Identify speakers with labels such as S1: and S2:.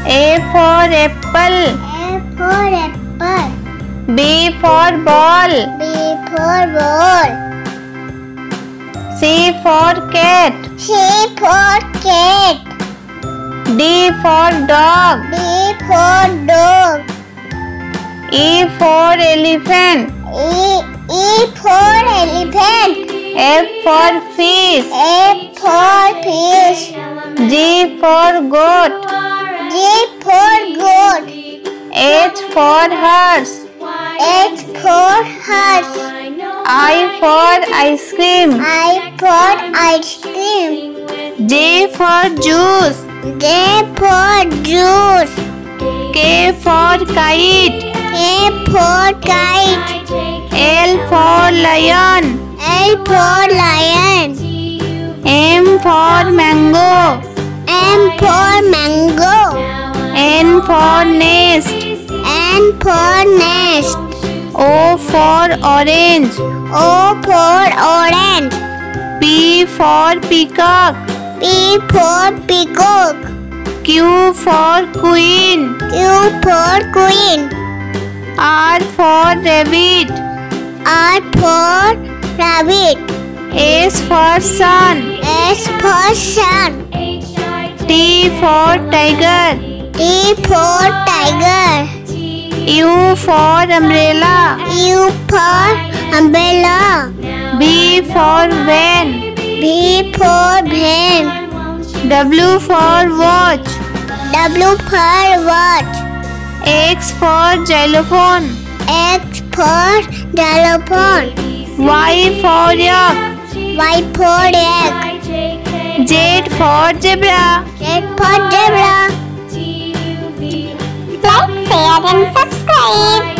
S1: A for apple.
S2: A for apple.
S1: B for ball.
S2: B for ball.
S1: C for cat.
S2: C for cat.
S1: D for dog.
S2: D for dog.
S1: E for elephant.
S2: E for elephant.
S1: F for fish.
S2: F for fish.
S1: G for goat.
S2: G for goat.
S1: H for horse.
S2: H for horse.
S1: I for ice cream.
S2: I for ice cream.
S1: J for juice.
S2: J for juice.
S1: K for kite.
S2: K for kite.
S1: L for lion.
S2: L for lion.
S1: M for mango.
S2: M for mango.
S1: N for nest.
S2: N for nest.
S1: O for orange.
S2: O for orange.
S1: P for peacock.
S2: P for peacock.
S1: Q for queen.
S2: Q for queen.
S1: R for rabbit.
S2: R for rabbit.
S1: S for sun.
S2: S for sun.
S1: T for tiger.
S2: T for tiger.
S1: U for umbrella.
S2: U for umbrella.
S1: V for van.
S2: V for van.
S1: W for watch.
S2: W for watch.
S1: X for xylophone.
S2: X for xylophone.
S1: Y for yak.
S2: Y for egg.
S1: Z for zebra.
S2: Z for zebra. Like, share and subscribe.